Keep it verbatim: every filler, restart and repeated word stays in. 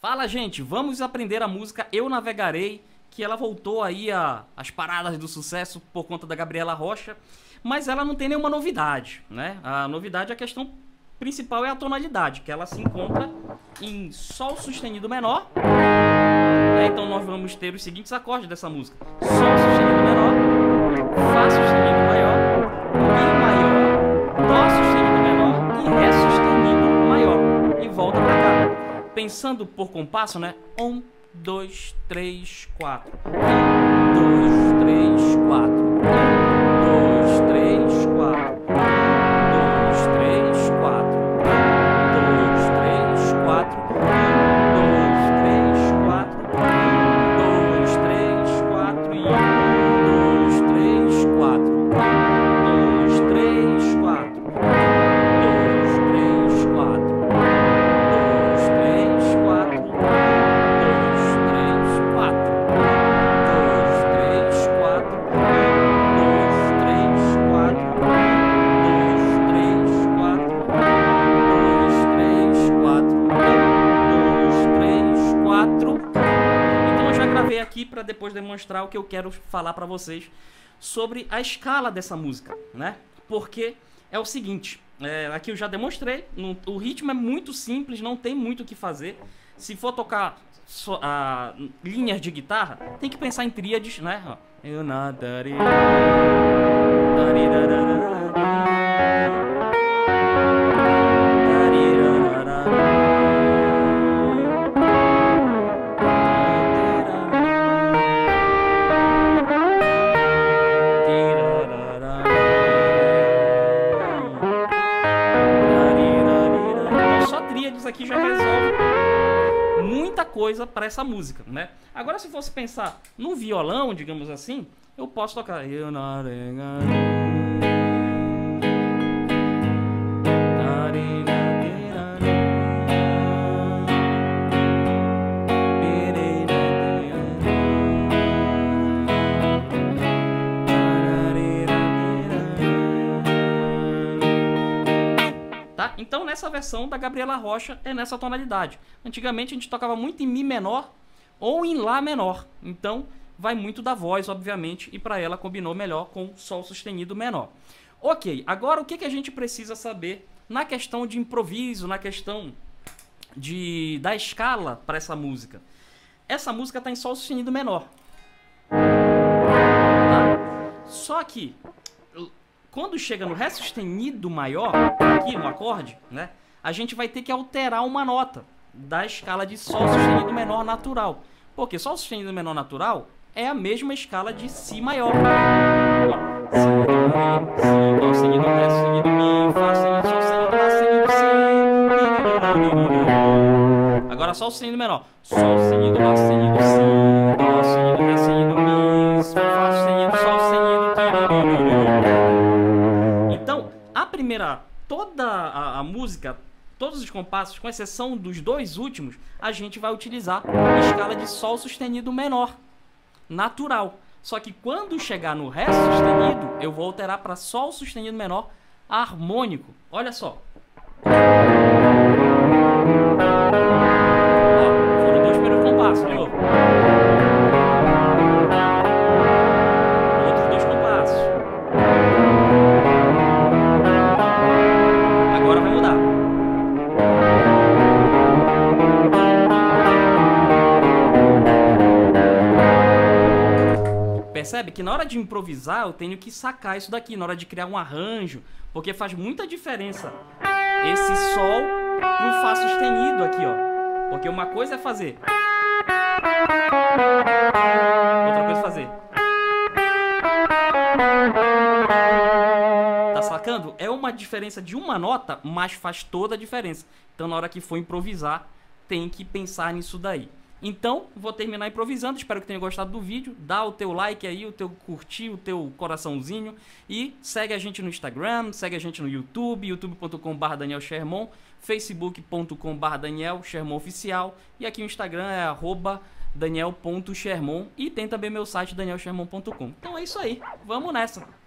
Fala, gente, vamos aprender a música Eu Navegarei, que ela voltou aí a, as paradas do sucesso por conta da Gabriela Rocha, mas ela não tem nenhuma novidade, né? A novidade, a questão principal é a tonalidade, que ela se encontra em Sol sustenido menor, né? Então nós vamos ter os seguintes acordes dessa música: Sol sustenido menor, Fá sustenido maior, Mi maior, Dó sustenido menor e Ré sustenido maior. E volta pra cá. Pensando por compasso, né? Um, dois, três, quatro. Um, dois, três, quatro. Um, dois, três, quatro. Um, dois, três, quatro. Um, dois, três, quatro. Um, dois, três, quatro. Um, dois, três, quatro. E um, dois, três, quatro. Um, dois, três, quatro. Um, dois, três, quatro. Aqui para depois demonstrar o que eu quero falar para vocês sobre a escala dessa música, né? Porque é o seguinte, é, aqui eu já demonstrei, no, o ritmo é muito simples, não tem muito o que fazer. Se for tocar so, a, linhas de guitarra, tem que pensar em tríades, né? Eu nadarei. Aqui já resolve muita coisa para essa música, né? Agora, se fosse pensar no violão, digamos assim, eu posso tocar Eu Então, nessa versão da Gabriela Rocha, é nessa tonalidade. Antigamente, a gente tocava muito em Mi menor ou em Lá menor. Então, vai muito da voz, obviamente, e para ela combinou melhor com Sol sustenido menor. Ok, agora o que, que a gente precisa saber na questão de improviso, na questão de, da escala para essa música? Essa música está em Sol sustenido menor. Tá? Só que quando chega no Ré sustenido maior, aqui no acorde, né, a gente vai ter que alterar uma nota da escala de Sol sustenido menor natural. Porque Sol sustenido menor natural é a mesma escala de Si maior. Ó, Si, Dó, Si, Dó seguido Ré seguido Mi, Fá seguido Sol seguido Lá seguido Si. Agora Sol sustenido menor. Sol seguido Lá seguido Si, Dó seguido Ré seguido Mi, Fá seguido Sol seguido. A primeira, toda a, a música, todos os compassos, com exceção dos dois últimos, a gente vai utilizar a escala de Sol sustenido menor, natural. Só que quando chegar no Ré sustenido, eu vou alterar para Sol sustenido menor harmônico. Olha só. Ó, foram dois primeiros compassos, de novo. Outros dois compassos. Agora vai mudar. Percebe que na hora de improvisar eu tenho que sacar isso daqui, na hora de criar um arranjo, porque faz muita diferença esse Sol pro Fá sustenido aqui, ó. Porque uma coisa é fazer, outra coisa é fazer. Tá sacando? É uma diferença de uma nota, mas faz toda a diferença. Então, na hora que for improvisar, tem que pensar nisso daí. Então, vou terminar improvisando. Espero que tenha gostado do vídeo. Dá o teu like aí, o teu curtir, o teu coraçãozinho. E segue a gente no Instagram, segue a gente no YouTube, youtube ponto com barra Daniel Sherman, facebook ponto com barra Daniel Sherman Oficial. E aqui o Instagram é arroba daniel ponto sherman. E tem também meu site daniel sherman ponto com. Então é isso aí. Vamos nessa.